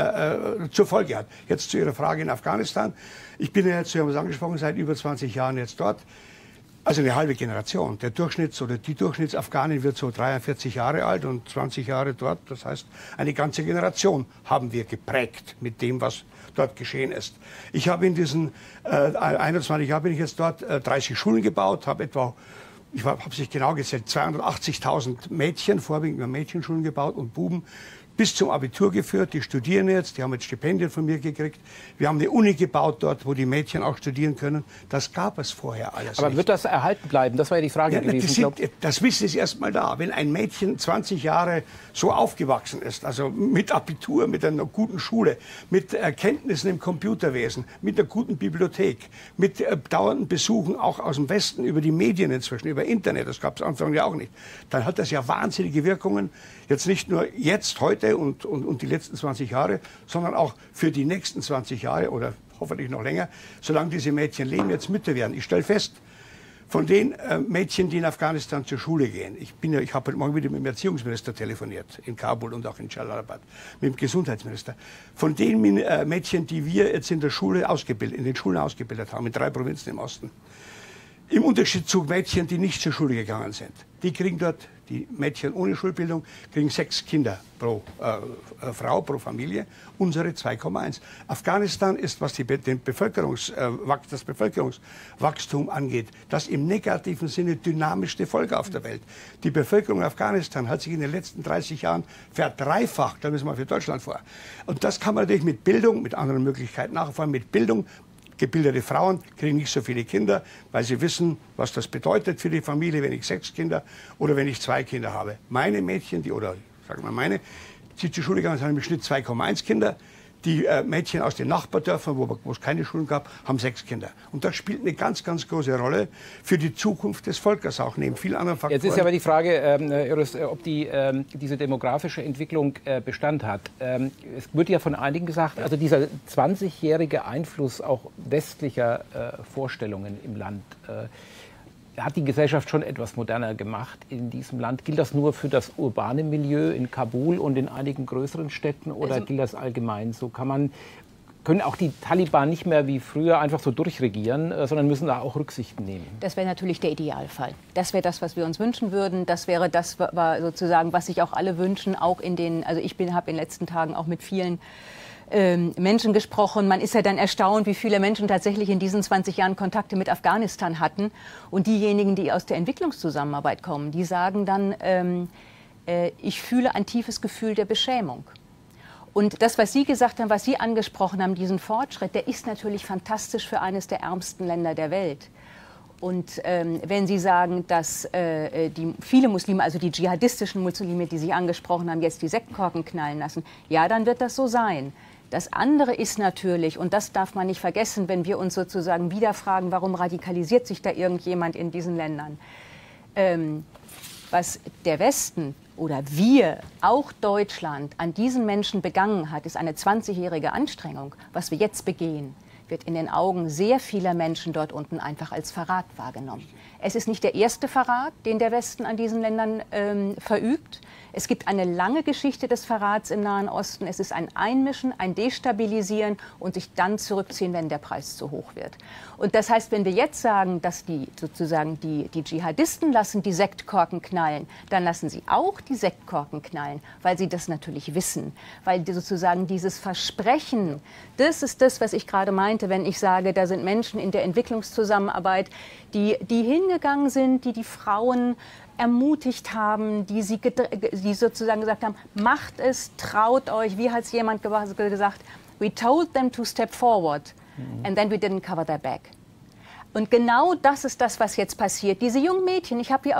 ist, zur Folge hat. Jetzt zu Ihrer Frage in Afghanistan. Ich bin ja jetzt, Sie haben es angesprochen, seit über 20 Jahren jetzt dort. Also eine halbe Generation. Der die Durchschnittsafghanin wird so 43 Jahre alt und 20 Jahre dort. Das heißt, eine ganze Generation haben wir geprägt mit dem, was dort geschehen ist. Ich habe in diesen 21 Jahren bin ich jetzt dort 30 Schulen gebaut, habe ich habe es nicht genau gezählt, 280.000 Mädchen, vorwiegend nur Mädchenschulen gebaut und Buben, bis zum Abitur geführt. Die studieren jetzt, die haben jetzt Stipendien von mir gekriegt. Wir haben eine Uni gebaut dort, wo die Mädchen auch studieren können. Das gab es vorher alles Aber nicht. Wird das erhalten bleiben? Das war ja die Frage gewesen. Das Wissen ist erst mal da. Wenn ein Mädchen 20 Jahre so aufgewachsen ist, also mit Abitur, mit einer guten Schule, mit Erkenntnissen im Computerwesen, mit einer guten Bibliothek, mit dauernden Besuchen auch aus dem Westen über die Medien inzwischen, über Internet, das gab es Anfang ja auch nicht, dann hat das ja wahnsinnige Wirkungen, jetzt nicht nur jetzt, heute und die letzten 20 Jahre, sondern auch für die nächsten 20 Jahre oder hoffentlich noch länger, solange diese Mädchen leben, jetzt Mütter werden. Ich stelle fest, von den Mädchen, die in Afghanistan zur Schule gehen, ich habe heute Morgen wieder mit dem Erziehungsminister telefoniert, in Kabul und auch in Jalalabad, mit dem Gesundheitsminister, von den Mädchen, die wir jetzt in den Schulen ausgebildet haben, in 3 Provinzen im Osten, Im Unterschied zu Mädchen, die nicht zur Schule gegangen sind. Die kriegen dort, die Mädchen ohne Schulbildung, kriegen 6 Kinder pro Frau, pro Familie. Unsere 2,1. Afghanistan ist, was das Bevölkerungswachstum angeht, das im negativen Sinne dynamischste Volk auf der Welt. Die Bevölkerung in Afghanistan hat sich in den letzten 30 Jahren verdreifacht. Da müssen wir für Deutschland vor. Und das kann man natürlich mit Bildung, mit anderen Möglichkeiten nachfahren, mit Bildung. Gebildete Frauen kriegen nicht so viele Kinder, weil sie wissen, was das bedeutet für die Familie, wenn ich 6 Kinder oder wenn ich 2 Kinder habe. Meine Mädchen, die zur Schule gegangen sind, haben im Schnitt 2,1 Kinder. Die Mädchen aus den Nachbardörfern, wo es keine Schulen gab, haben 6 Kinder. Und das spielt eine ganz, ganz große Rolle für die Zukunft des Volkes, auch neben vielen anderen Faktoren. Jetzt ist aber die Frage, ob diese demografische Entwicklung Bestand hat. Es wird ja von einigen gesagt, also dieser 20-jährige Einfluss auch westlicher Vorstellungen im Land hat die Gesellschaft schon etwas moderner gemacht in diesem Land. Gilt das nur für das urbane Milieu in Kabul und in einigen größeren Städten oder gilt das allgemein so? Können auch die Taliban nicht mehr wie früher einfach so durchregieren, sondern müssen da auch Rücksichten nehmen? Das wäre natürlich der Idealfall. Das wäre das, was wir uns wünschen würden. Das wäre das, was sich auch alle wünschen. Auch habe in den letzten Tagen auch mit vielen Menschen gesprochen. Man ist ja dann erstaunt, wie viele Menschen tatsächlich in diesen 20 Jahren Kontakte mit Afghanistan hatten. Und diejenigen, die aus der Entwicklungszusammenarbeit kommen, die sagen dann, ich fühle ein tiefes Gefühl der Beschämung. Und das, was Sie gesagt haben, was Sie angesprochen haben, diesen Fortschritt, der ist natürlich fantastisch für eines der ärmsten Länder der Welt. Und wenn Sie sagen, dass viele Muslime, also die dschihadistischen Muslime, die Sie angesprochen haben, jetzt die Sektkorken knallen lassen, ja, dann wird das so sein. Das andere ist natürlich, und das darf man nicht vergessen, wenn wir uns sozusagen wieder fragen, warum radikalisiert sich da irgendjemand in diesen Ländern? Was der Westen oder wir, auch Deutschland, an diesen Menschen begangen hat, ist eine 20-jährige Anstrengung. Was wir jetzt begehen, wird in den Augen sehr vieler Menschen dort unten einfach als Verrat wahrgenommen. Es ist nicht der erste Verrat, den der Westen an diesen Ländern verübt. Es gibt eine lange Geschichte des Verrats im Nahen Osten. Es ist ein Einmischen, ein Destabilisieren und sich dann zurückziehen, wenn der Preis zu hoch wird. Und das heißt, wenn wir jetzt sagen, dass die Dschihadisten lassen die Sektkorken knallen, dann lassen sie auch die Sektkorken knallen, weil sie das natürlich wissen. Weil sozusagen dieses Versprechen, das ist das, was ich gerade meinte, wenn ich sage, da sind Menschen in der Entwicklungszusammenarbeit, die hingegangen sind, die Frauen ermutigt haben, die sozusagen gesagt haben, macht es, traut euch. Wie hat es jemand gesagt? We told them to step forward and then we didn't cover their back. Und genau das ist das, was jetzt passiert. Diese jungen Mädchen,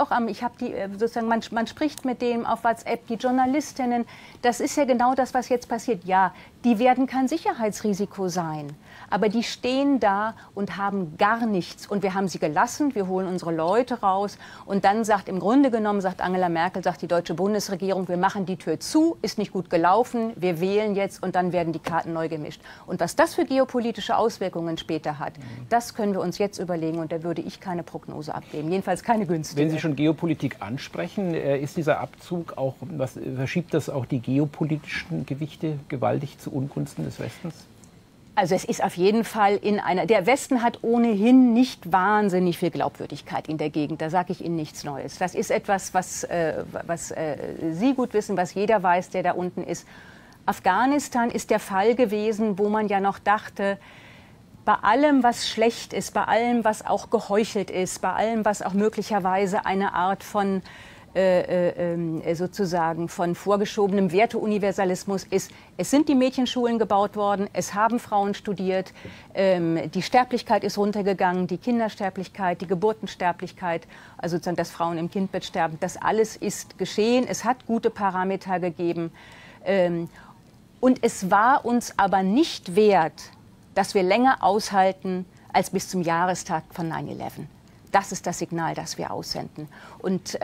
man spricht mit denen auf WhatsApp, die Journalistinnen, das ist ja genau das, was jetzt passiert. Ja, die werden kein Sicherheitsrisiko sein, aber die stehen da und haben gar nichts. Und wir haben sie gelassen, wir holen unsere Leute raus. Und dann sagt Angela Merkel, sagt die deutsche Bundesregierung, wir machen die Tür zu, ist nicht gut gelaufen, wir wählen jetzt und dann werden die Karten neu gemischt. Und was das für geopolitische Auswirkungen später hat, das können wir uns jetzt überlegen und da würde ich keine Prognose abgeben, jedenfalls keine günstige. Wenn Sie schon Geopolitik ansprechen, ist dieser Abzug auch, verschiebt das auch die geopolitischen Gewichte gewaltig zu Ungunsten des Westens? Also es ist auf jeden Fall der Westen hat ohnehin nicht wahnsinnig viel Glaubwürdigkeit in der Gegend, da sage ich Ihnen nichts Neues. Das ist etwas, was Sie gut wissen, was jeder weiß, der da unten ist. Afghanistan ist der Fall gewesen, wo man ja noch dachte, bei allem, was schlecht ist, bei allem, was auch geheuchelt ist, bei allem, was auch möglicherweise eine Art von sozusagen von vorgeschobenem Werteuniversalismus ist. Es sind die Mädchenschulen gebaut worden, es haben Frauen studiert, die Sterblichkeit ist runtergegangen, die Kindersterblichkeit, die Geburtensterblichkeit, also sozusagen, dass Frauen im Kindbett sterben, das alles ist geschehen, es hat gute Parameter gegeben. Und es war uns aber nicht wert, dass wir länger aushalten als bis zum Jahrestag von 9/11. Das ist das Signal, das wir aussenden. Und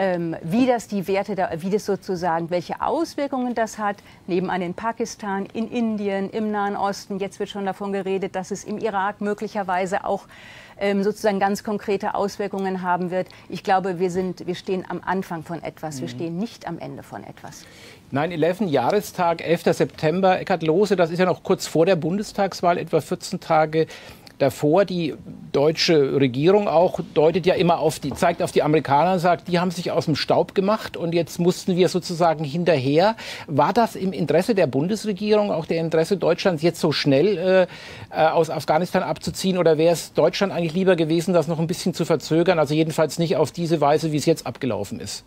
welche Auswirkungen das hat, nebenan in Pakistan, in Indien, im Nahen Osten. Jetzt wird schon davon geredet, dass es im Irak möglicherweise auch sozusagen ganz konkrete Auswirkungen haben wird. Ich glaube, wir stehen am Anfang von etwas. Wir stehen nicht am Ende von etwas. 9/11, Jahrestag, 11. September. Eckhard Lohse, das ist ja noch kurz vor der Bundestagswahl, etwa 14 Tage. davor, die deutsche Regierung auch deutet ja immer zeigt auf die Amerikaner und sagt, die haben sich aus dem Staub gemacht und jetzt mussten wir sozusagen hinterher. War das im Interesse der Bundesregierung, auch der Interesse Deutschlands, jetzt so schnell aus Afghanistan abzuziehen, oder wäre es Deutschland eigentlich lieber gewesen, das noch ein bisschen zu verzögern, also jedenfalls nicht auf diese Weise, wie es jetzt abgelaufen ist?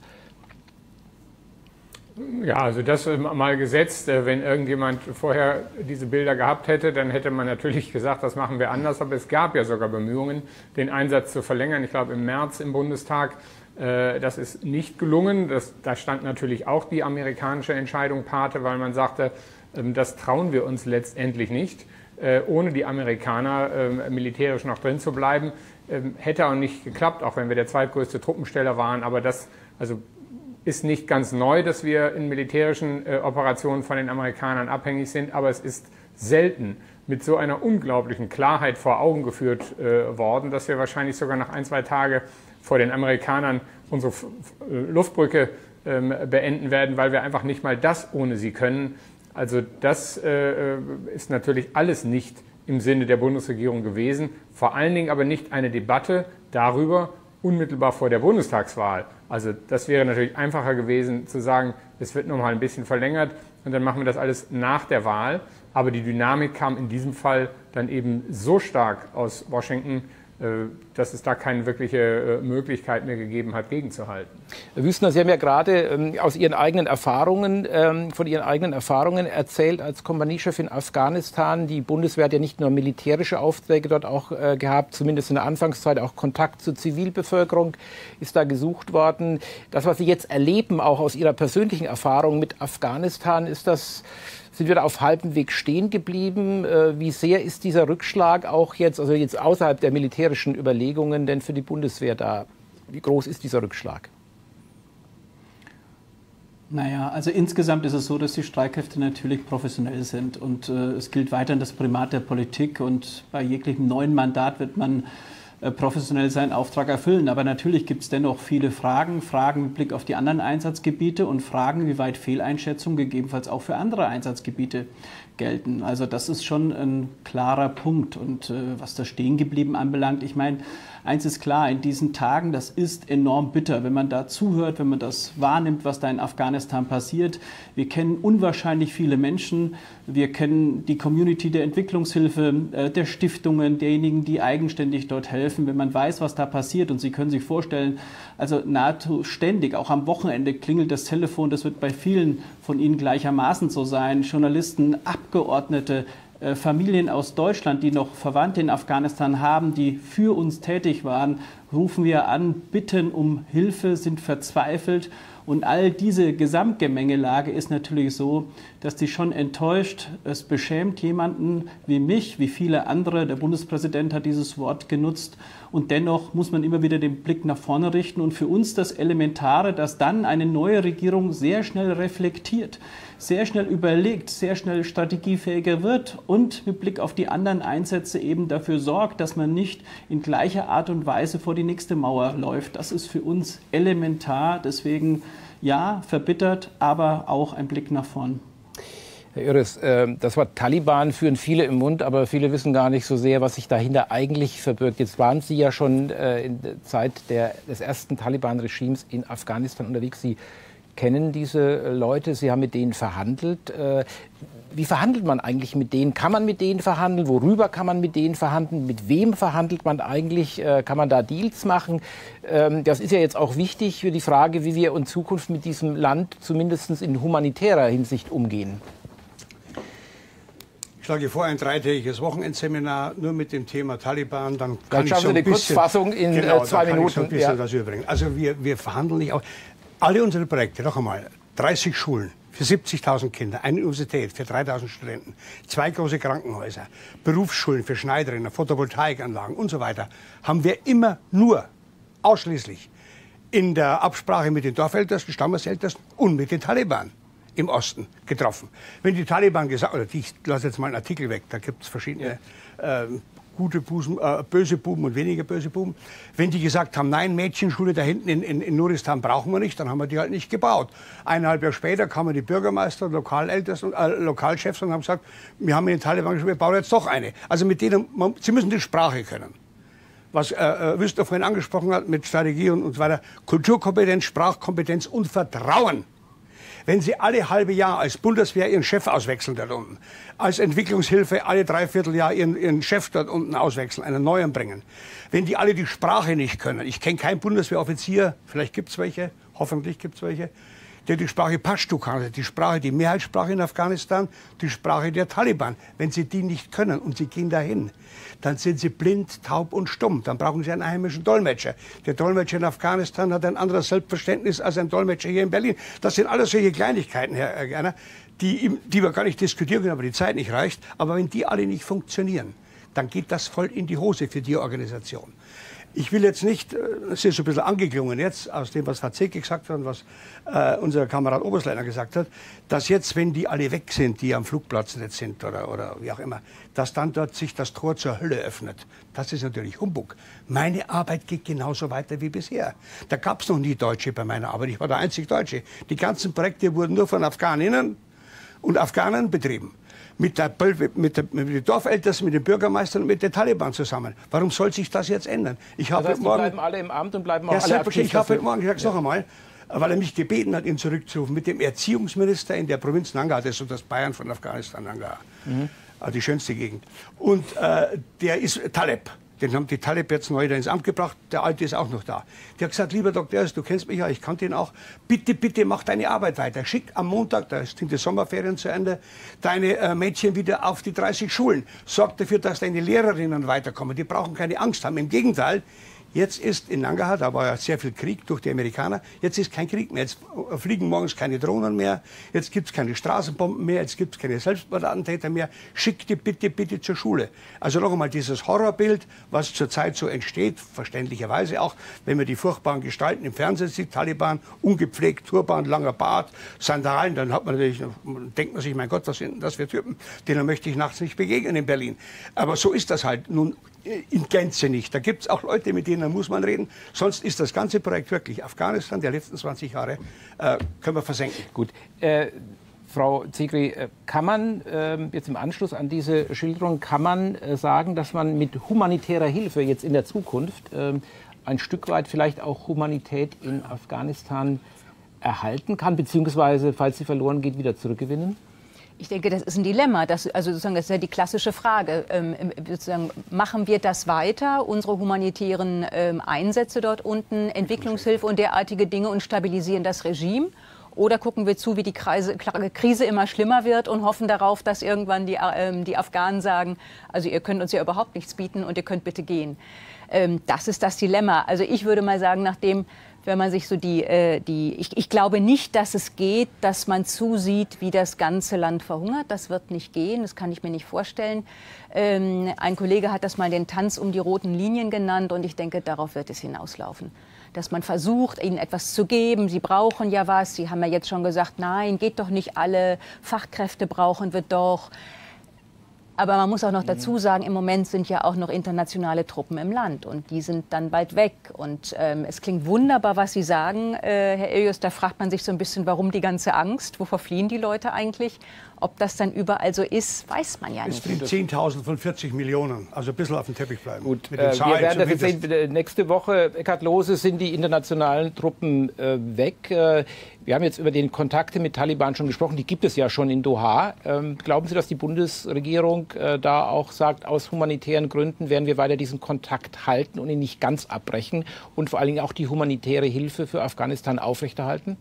Ja, also das mal gesetzt, wenn irgendjemand vorher diese Bilder gehabt hätte, dann hätte man natürlich gesagt, das machen wir anders. Aber es gab ja sogar Bemühungen, den Einsatz zu verlängern. Ich glaube im März im Bundestag. Das ist nicht gelungen. Da stand natürlich auch die amerikanische Entscheidung Pate, weil man sagte, das trauen wir uns letztendlich nicht, ohne die Amerikaner militärisch noch drin zu bleiben. Hätte auch nicht geklappt, auch wenn wir der zweitgrößte Truppensteller waren. Aber das ist nicht ganz neu, dass wir in militärischen Operationen von den Amerikanern abhängig sind, aber es ist selten mit so einer unglaublichen Klarheit vor Augen geführt worden, dass wir wahrscheinlich sogar nach 1, 2 Tage vor den Amerikanern unsere Luftbrücke beenden werden, weil wir einfach nicht mal das ohne sie können. Also das ist natürlich alles nicht im Sinne der Bundesregierung gewesen, vor allen Dingen aber nicht eine Debatte darüber, unmittelbar vor der Bundestagswahl. Also das wäre natürlich einfacher gewesen zu sagen, es wird noch mal ein bisschen verlängert und dann machen wir das alles nach der Wahl. Aber die Dynamik kam in diesem Fall dann eben so stark aus Washington, dass es da keine wirkliche Möglichkeit mehr gegeben hat, gegenzuhalten. Herr Wüstner, Sie haben ja gerade aus Ihren eigenen Erfahrungen, von Ihren eigenen Erfahrungen erzählt als Kompaniechef in Afghanistan. Die Bundeswehr hat ja nicht nur militärische Aufträge dort auch gehabt, zumindest in der Anfangszeit auch Kontakt zur Zivilbevölkerung ist da gesucht worden. Das, was Sie jetzt erleben, auch aus Ihrer persönlichen Erfahrung mit Afghanistan, sind wir da auf halbem Weg stehen geblieben? Wie sehr ist dieser Rückschlag auch jetzt, also jetzt außerhalb der militärischen Überlegungen, denn für die Bundeswehr da? Wie groß ist dieser Rückschlag? Naja, also insgesamt ist es so, dass die Streitkräfte natürlich professionell sind und es gilt weiterhin das Primat der Politik und bei jeglichem neuen Mandat wird man professionell seinen Auftrag erfüllen. Aber natürlich gibt es dennoch viele Fragen mit Blick auf die anderen Einsatzgebiete und Fragen, wie weit Fehleinschätzungen gegebenenfalls auch für andere Einsatzgebiete gelten. Also das ist schon ein klarer Punkt. Und was das Stehengeblieben anbelangt, ich meine, eins ist klar, in diesen Tagen, das ist enorm bitter, wenn man da zuhört, wenn man das wahrnimmt, was da in Afghanistan passiert. Wir kennen unwahrscheinlich viele Menschen, wir kennen die Community der Entwicklungshilfe, der Stiftungen, derjenigen, die eigenständig dort helfen, wenn man weiß, was da passiert. Und Sie können sich vorstellen, also nahezu ständig, auch am Wochenende klingelt das Telefon, das wird bei vielen von Ihnen gleichermaßen so sein, Journalisten, Abgeordnete, Familien aus Deutschland, die noch Verwandte in Afghanistan haben, die für uns tätig waren, rufen wir an, bitten um Hilfe, sind verzweifelt. Und all diese Gesamtgemengelage ist natürlich so, dass die schon enttäuscht. Es beschämt jemanden wie mich, wie viele andere. Der Bundespräsident hat dieses Wort genutzt. Und dennoch muss man immer wieder den Blick nach vorne richten. Und für uns das Elementare, dass dann eine neue Regierung sehr schnell reflektiert, sehr schnell überlegt, sehr schnell strategiefähiger wird und mit Blick auf die anderen Einsätze eben dafür sorgt, dass man nicht in gleicher Art und Weise vor die nächste Mauer läuft. Das ist für uns elementar. Deswegen ja, verbittert, aber auch ein Blick nach vorn. Herr Irres, das Wort Taliban führen viele im Mund, aber viele wissen gar nicht so sehr, was sich dahinter eigentlich verbirgt. Jetzt waren Sie ja schon in der Zeit des ersten Taliban-Regimes in Afghanistan unterwegs. Sie kennen diese Leute, Sie haben mit denen verhandelt. Wie verhandelt man eigentlich mit denen? Kann man mit denen verhandeln? Worüber kann man mit denen verhandeln? Mit wem verhandelt man eigentlich? Kann man da Deals machen? Das ist ja jetzt auch wichtig für die Frage, wie wir in Zukunft mit diesem Land zumindest in humanitärer Hinsicht umgehen. Ich schlage vor, ein 3-tägiges Wochenendseminar nur mit dem Thema Taliban. Dann schauen Sie eine Kurzfassung in 2 Minuten. So ein bisschen was überbringen. Also wir verhandeln nicht auch. Alle unsere Projekte, noch einmal, 30 Schulen für 70.000 Kinder, eine Universität für 3.000 Studenten, 2 große Krankenhäuser, Berufsschulen für Schneiderinnen, Photovoltaikanlagen und so weiter, haben wir immer nur ausschließlich in der Absprache mit den Dorfältesten, Stammesältesten und mit den Taliban im Osten getroffen. Wenn die Taliban gesagt, oder ich lasse jetzt mal einen Artikel weg, da gibt es verschiedene gute Buben, böse Buben und weniger böse Buben. Wenn die gesagt haben, nein, Mädchenschule da hinten in Nuristan brauchen wir nicht, dann haben wir die halt nicht gebaut. 1,5 Jahre später kamen die Bürgermeister, Lokalchefs und haben gesagt, wir haben in den Taliban geschrieben, wir bauen jetzt doch eine. Also mit denen, sie müssen die Sprache können. Was Wüster vorhin angesprochen hat mit Strategie und so weiter, Kulturkompetenz, Sprachkompetenz und Vertrauen. Wenn Sie alle halbe Jahr als Bundeswehr Ihren Chef auswechseln dort unten, als Entwicklungshilfe alle 3/4 Jahr Ihren Chef dort unten auswechseln, einen neuen bringen, wenn die alle die Sprache nicht können, ich kenne keinen Bundeswehroffizier, vielleicht gibt es welche, hoffentlich gibt es welche, der die Sprache Pashto kann, die Sprache, die Mehrheitssprache in Afghanistan, die Sprache der Taliban. Wenn Sie die nicht können und Sie gehen dahin, dann sind Sie blind, taub und stumm. Dann brauchen Sie einen heimischen Dolmetscher. Der Dolmetscher in Afghanistan hat ein anderes Selbstverständnis als ein Dolmetscher hier in Berlin. Das sind alles solche Kleinigkeiten, Herr Gerner, die wir gar nicht diskutieren können, aber die Zeit nicht reicht. Aber wenn die alle nicht funktionieren, dann geht das voll in die Hose für die Organisation. Ich will jetzt nicht, es ist so ein bisschen angeklungen jetzt, aus dem, was Herr Zecke gesagt hat und was unser Kamerad Oberstleitner gesagt hat, dass jetzt, wenn die alle weg sind, die am Flugplatz jetzt sind oder wie auch immer, dass dann dort sich das Tor zur Hölle öffnet. Das ist natürlich Humbug. Meine Arbeit geht genauso weiter wie bisher. Da gab es noch nie Deutsche bei meiner Arbeit. Ich war der einzig Deutsche. Die ganzen Projekte wurden nur von Afghaninnen und Afghanen betrieben. Mit den Dorfältesten, mit den Bürgermeistern und mit den Taliban zusammen. Warum soll sich das jetzt ändern? Ich habe das heißt, die bleiben alle im Amt und bleiben auch alle aktiv. Ich habe heute Morgen, ich sage es noch einmal, weil er mich gebeten hat, ihn zurückzurufen, mit dem Erziehungsminister in der Provinz Nangarhar, das ist so das Bayern von Afghanistan, Nangarhar, die schönste Gegend. Und der ist Taleb. Den haben die Talib jetzt neu ins Amt gebracht. Der Alte ist auch noch da. Der hat gesagt, lieber Dr. Erst, du kennst mich ja, ich kannte ihn auch. Bitte, bitte, mach deine Arbeit weiter. Schick am Montag, da sind die Sommerferien zu Ende, deine Mädchen wieder auf die 30 Schulen. Sorg dafür, dass deine Lehrerinnen weiterkommen. Die brauchen keine Angst haben. Im Gegenteil, jetzt ist in Nangarhar, da war ja sehr viel Krieg durch die Amerikaner, jetzt ist kein Krieg mehr. Jetzt fliegen morgens keine Drohnen mehr, jetzt gibt es keine Straßenbomben mehr, jetzt gibt es keine Selbstmordattentäter mehr. Schick die bitte, bitte zur Schule. Also noch einmal dieses Horrorbild, was zurzeit so entsteht, verständlicherweise auch, wenn man die furchtbaren Gestalten im Fernsehen sieht, Taliban, ungepflegt, Turban, langer Bart, Sandalen, dann hat man natürlich, denkt man sich, mein Gott, was sind das für Typen, denen möchte ich nachts nicht begegnen in Berlin. Aber so ist das halt nun in Gänze nicht. Da gibt es auch Leute, mit denen muss man reden. Sonst ist das ganze Projekt wirklich Afghanistan der letzten 20 Jahre, können wir versenken. Gut. Frau Zegri, kann man jetzt im Anschluss an diese Schilderung, kann man sagen, dass man mit humanitärer Hilfe jetzt in der Zukunft ein Stück weit vielleicht auch Humanität in Afghanistan erhalten kann, beziehungsweise, falls sie verloren geht, wieder zurückgewinnen? Ich denke, das ist ein Dilemma. Das ist ja die klassische Frage. Machen wir das weiter, unsere humanitären Einsätze dort unten, Entwicklungshilfe und derartige Dinge und stabilisieren das Regime? Oder gucken wir zu, wie die Krise immer schlimmer wird und hoffen darauf, dass irgendwann die Afghanen sagen, also ihr könnt uns ja überhaupt nichts bieten und ihr könnt bitte gehen. Das ist das Dilemma. Also ich würde mal sagen, wenn man sich so ich glaube nicht, dass es geht, dass man zusieht, wie das ganze Land verhungert. Das wird nicht gehen, das kann ich mir nicht vorstellen. Ein Kollege hat das mal den Tanz um die roten Linien genannt und ich denke, darauf wird es hinauslaufen. Dass man versucht, ihnen etwas zu geben. Sie brauchen ja was. Sie haben ja jetzt schon gesagt, nein, geht doch nicht alle. Fachkräfte brauchen wir doch. Aber man muss auch noch dazu sagen, im Moment sind ja auch noch internationale Truppen im Land und die sind dann bald weg. Und es klingt wunderbar, was Sie sagen, Herr Elios. Da fragt man sich so ein bisschen, warum die ganze Angst? Wovor fliehen die Leute eigentlich? Ob das dann überall so ist, weiß man ja nicht. Es fliehen 10.000 von 40 Millionen, also ein bisschen auf dem Teppich bleiben. Gut, wir werden das jetzt sehen. Nächste Woche, Eckhard Lohse, sind die internationalen Truppen weg. Wir haben jetzt über die Kontakte mit Taliban schon gesprochen, die gibt es ja schon in Doha. Glauben Sie, dass die Bundesregierung da auch sagt, aus humanitären Gründen werden wir weiter diesen Kontakt halten und ihn nicht ganz abbrechen und vor allen Dingen auch die humanitäre Hilfe für Afghanistan aufrechterhalten?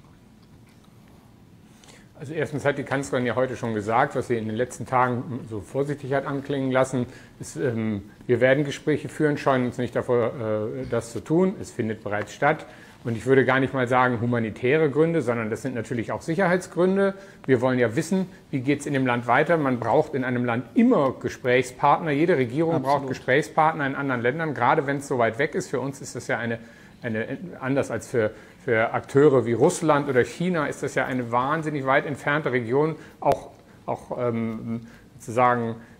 Also erstens hat die Kanzlerin ja heute schon gesagt, was sie in den letzten Tagen so vorsichtig hat anklingen lassen, ist, wir werden Gespräche führen, scheuen uns nicht davor, das zu tun. Es findet bereits statt. Und ich würde gar nicht mal sagen humanitäre Gründe, sondern das sind natürlich auch Sicherheitsgründe. Wir wollen ja wissen, wie geht es in dem Land weiter. Man braucht in einem Land immer Gesprächspartner. Jede Regierung braucht Gesprächspartner in anderen Ländern, gerade wenn es so weit weg ist. Für uns ist das ja anders als für Akteure wie Russland oder China ist das ja eine wahnsinnig weit entfernte Region, auch sozusagen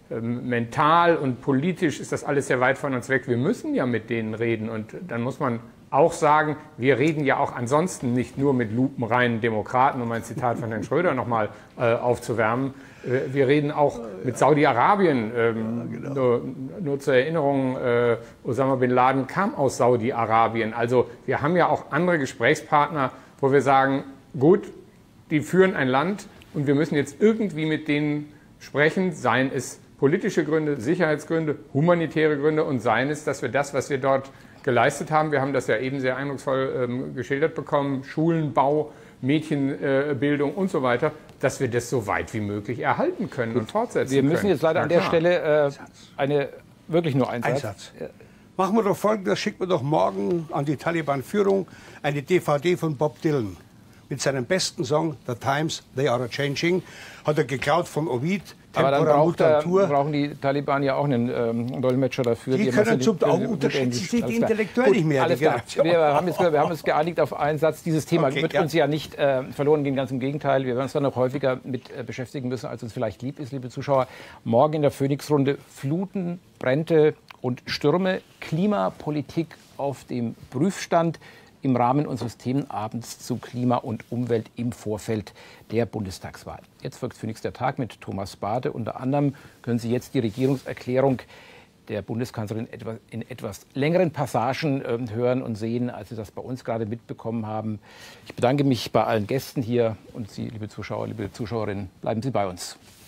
mental und politisch ist das alles sehr weit von uns weg. Wir müssen ja mit denen reden und dann muss man auch sagen, wir reden ja auch ansonsten nicht nur mit lupenreinen Demokraten, um ein Zitat von Herrn Schröder nochmal aufzuwärmen. Wir reden auch mit Saudi-Arabien. Nur zur Erinnerung, Osama bin Laden kam aus Saudi-Arabien. Also wir haben ja auch andere Gesprächspartner, wo wir sagen, gut, die führen ein Land und wir müssen jetzt irgendwie mit denen sprechen, seien es politische Gründe, Sicherheitsgründe, humanitäre Gründe und seien es, dass wir das, was wir dort geleistet haben, wir haben das ja eben sehr eindrucksvoll geschildert bekommen, Schulenbau, Mädchenbildung und so weiter, dass wir das so weit wie möglich erhalten können und fortsetzen können. Wir müssen jetzt leider an der Stelle wirklich nur einen Satz. Machen wir doch Folgendes, schicken wir doch morgen an die Taliban-Führung eine DVD von Bob Dylan mit seinem besten Song The Times They Are A-Changing. Hat er geklaut von Ovid. Aber dann brauchen die Taliban ja auch einen Dolmetscher dafür. Die können unterschätzen sich die intellektuell nicht mehr. Alles klar. Wir haben uns geeinigt auf einen Satz. Dieses Thema wird uns ja nicht verloren gehen, ganz im Gegenteil. Wir werden uns dann noch häufiger mit beschäftigen müssen, als uns vielleicht lieb ist, liebe Zuschauer. Morgen in der Phoenix-Runde Fluten, Brände und Stürme, Klimapolitik auf dem Prüfstand im Rahmen unseres Themenabends zu Klima und Umwelt im Vorfeld der Bundestagswahl. Jetzt folgt Phoenix der Tag mit Thomas Bade. Unter anderem können Sie jetzt die Regierungserklärung der Bundeskanzlerin in etwas längeren Passagen hören und sehen, als Sie das bei uns gerade mitbekommen haben. Ich bedanke mich bei allen Gästen hier und Sie, liebe Zuschauer, liebe Zuschauerinnen, bleiben Sie bei uns.